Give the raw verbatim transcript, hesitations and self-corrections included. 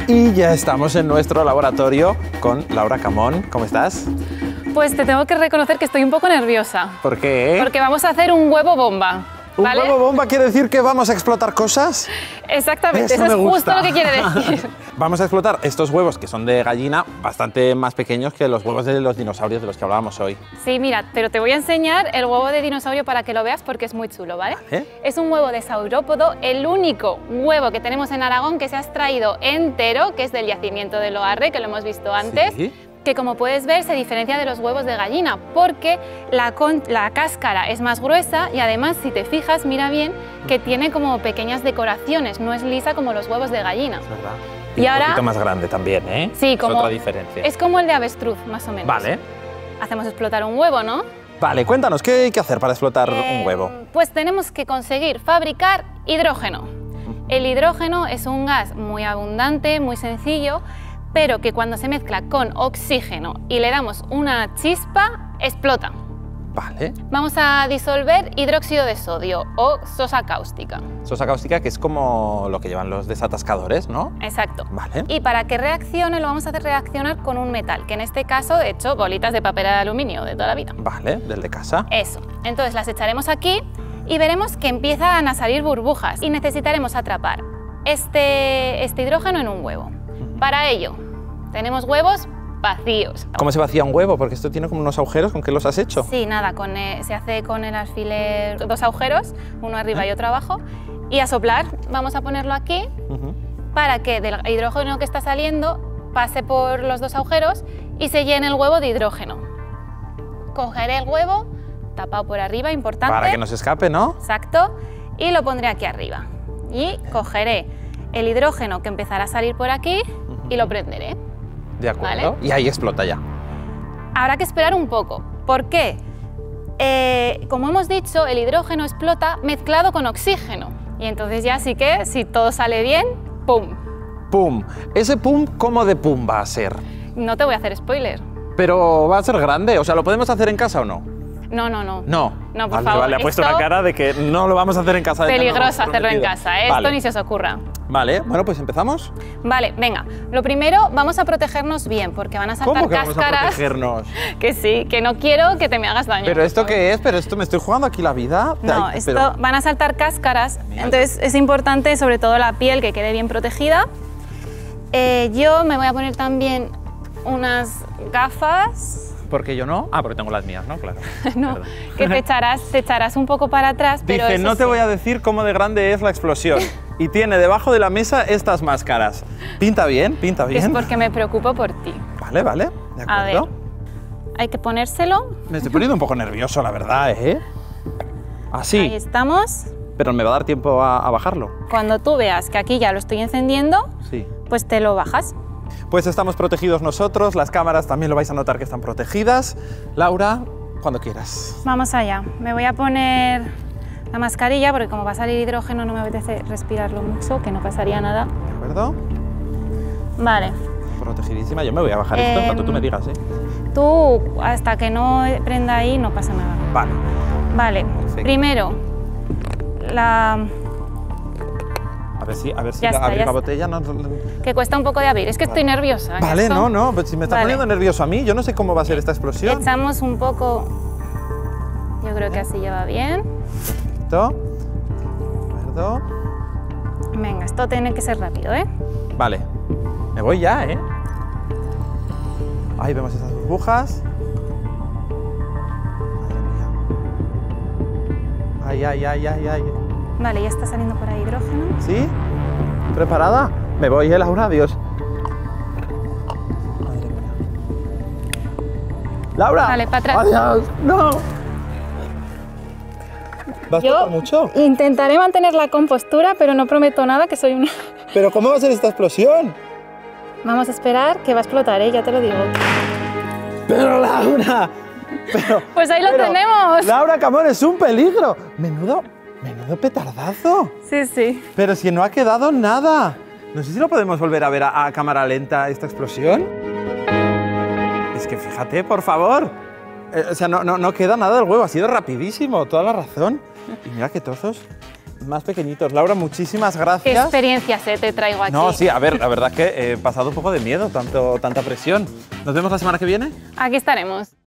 Y ya estamos en nuestro laboratorio con Laura Camón. ¿Cómo estás? Pues te tengo que reconocer que estoy un poco nerviosa. ¿Por qué? Porque vamos a hacer un huevo bomba. ¿Vale? ¿Un huevo bomba quiere decir que vamos a explotar cosas? Exactamente, eso, eso me es gusta. justo lo que quiere decir. Vamos a explotar estos huevos que son de gallina, bastante más pequeños que los huevos de los dinosaurios de los que hablábamos hoy. Sí, mira, pero te voy a enseñar el huevo de dinosaurio para que lo veas porque es muy chulo, ¿vale? ¿Vale? Es un huevo de saurópodo, el único huevo que tenemos en Aragón que se ha extraído entero, que es del yacimiento de Loarre, que lo hemos visto antes. Sí. Que como puedes ver se diferencia de los huevos de gallina porque la, con, la cáscara es más gruesa y además si te fijas, mira bien, que tiene como pequeñas decoraciones, no es lisa como los huevos de gallina. Es verdad. Y, y un ahora, poquito más grande también, ¿eh? Sí, como, es otra diferencia. Es como el de avestruz, más o menos. Vale. Hacemos explotar un huevo, ¿no? Vale, cuéntanos, ¿qué hay que hacer para explotar Eh, un huevo? Pues tenemos que conseguir fabricar hidrógeno. El hidrógeno es un gas muy abundante, muy sencillo, pero que cuando se mezcla con oxígeno y le damos una chispa, explota. Vale. Vamos a disolver hidróxido de sodio o sosa cáustica. Sosa cáustica, que es como lo que llevan los desatascadores, ¿no? Exacto. Vale. Y para que reaccione lo vamos a hacer reaccionar con un metal, que en este caso he hecho bolitas de papel de aluminio de toda la vida. Vale, del de casa. Eso. Entonces las echaremos aquí y veremos que empiezan a salir burbujas y necesitaremos atrapar este, este hidrógeno en un huevo. Para ello, tenemos huevos vacíos. ¿Cómo se vacía un huevo? Porque esto tiene como unos agujeros. ¿Con qué los has hecho? Sí, nada, con, eh, se hace con el alfiler dos agujeros, uno arriba y otro abajo, y a soplar. Vamos a ponerlo aquí Uh-huh. para que del hidrógeno que está saliendo pase por los dos agujeros y se llene el huevo de hidrógeno. Cogeré el huevo, tapado por arriba, importante. Para que no se escape, ¿no? Exacto, y lo pondré aquí arriba. Y cogeré el hidrógeno que empezará a salir por aquí y lo prenderé. De acuerdo. Vale. Y ahí explota ya. Habrá que esperar un poco. ¿Por qué? Eh, como hemos dicho, el hidrógeno explota mezclado con oxígeno. Y entonces ya sí que, si todo sale bien, ¡pum! ¡Pum! Ese pum, ¿cómo de pum va a ser? No te voy a hacer spoiler. Pero va a ser grande. O sea, ¿lo podemos hacer en casa o no? No, no, no. No. No, por vale, favor. Vale, ha puesto Esto- una cara de que no lo vamos a hacer en casa. de que no lo hemos Peligroso hacerlo en prometido. casa, ¿eh? Vale. Esto ni se os ocurra. Vale, bueno, pues empezamos. Vale, venga. Lo primero, vamos a protegernos bien, porque van a saltar ¿Cómo que vamos a cáscaras. protegernos? Que sí, que no quiero que te me hagas daño. ¿Pero esto ¿sabes? qué es? ¿Pero esto me estoy jugando aquí la vida? No, Ay, esto pero- van a saltar cáscaras, Mía, entonces es importante sobre todo la piel que quede bien protegida. Eh, yo me voy a poner también unas gafas, ¿Por qué yo no? Ah, porque tengo las mías, ¿no? Claro. ¿no? Verdad. Que te echarás, te echarás un poco para atrás, pero Dice, eso no te sí. voy a decir cómo de grande es la explosión. Y tiene debajo de la mesa estas máscaras. ¿Pinta bien? ¿Pinta bien? Es porque me preocupo por ti. Vale, vale. De acuerdo. A ver, hay que ponérselo. Me estoy poniendo un poco nervioso, la verdad, ¿eh? Así. Ahí estamos. Pero me va a dar tiempo a, a bajarlo. Cuando tú veas que aquí ya lo estoy encendiendo, Sí. pues te lo bajas. Pues estamos protegidos nosotros, las cámaras también lo vais a notar que están protegidas. Laura, cuando quieras. Vamos allá. Me voy a poner la mascarilla porque como va a salir hidrógeno no me apetece respirarlo mucho, que no pasaría nada. ¿De acuerdo? Vale. Protegidísima. Yo me voy a bajar esto en Em, cuanto tú me digas, ¿eh? Tú, hasta que no prenda ahí, no pasa nada. Vale. Vale. Perfecto. Primero, la A ver si, a ver si Ya la, está, abrir ya la está. botella no... que cuesta un poco de abrir. Es que estoy nerviosa. que Vale, esto- no, no, pero si me está Vale. poniendo nervioso a mí, yo no sé cómo va a ser esta explosión. Echamos un poco. Yo creo que así lleva bien. Perfecto. De acuerdo. Venga, esto tiene que ser rápido, ¿eh? Vale. Me voy ya, ¿eh? Ahí vemos esas burbujas. Madre mía. Ay, ay, ay, ay, ay. Vale, ya está saliendo por ahí hidrógeno. ¿Sí? ¿Preparada? Me voy, ¿eh, Laura? Adiós. Madre mía. ¡Laura! Vale, para atrás. ¡Adiós! ¡No! ¿Vas a Yo explotar mucho? intentaré mantener la compostura, pero no prometo nada, que soy una... ¿Pero cómo va a ser esta explosión? Vamos a esperar que va a explotar, ¿eh? Ya te lo digo. ¡Pero Laura! Pero, Pues ahí lo pero, tenemos. Laura Camón, es un peligro. Menudo, menudo petardazo. Sí, sí. Pero si no ha quedado nada. No sé si lo podemos volver a ver a, a cámara lenta esta explosión. Es que fíjate, por favor. Eh, o sea, no, no, no queda nada del huevo. Ha sido rapidísimo, toda la razón. Y mira qué trozos más pequeñitos. Laura, muchísimas ¿Qué gracias. experiencias eh, te traigo aquí? No, sí, a ver, la verdad es que he pasado un poco de miedo, tanto, tanta presión. ¿Nos vemos la semana que viene? Aquí estaremos.